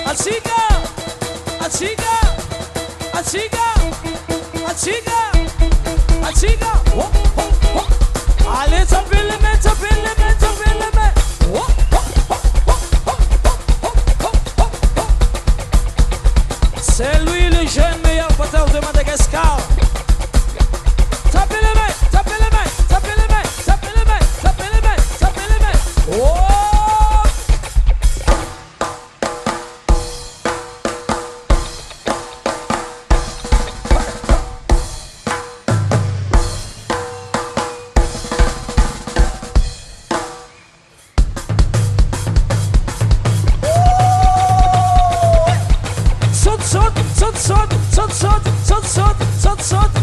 Achiga, achiga, achiga, achiga, achiga. Oh, oh, oh. Allez, tapez les mains, tapez les mains, tapez les mains. Oh, oh, oh, oh, oh, oh, oh, oh, oh. C'est lui le jeune meilleur batteur de Madagascar. Tapez les mains, tapez les mains, tapez les mains, tapez les mains, tapez les mains, tapez les mains. Oh! Saute, saute, saute, saute, saute, saute, saute, saute, saute.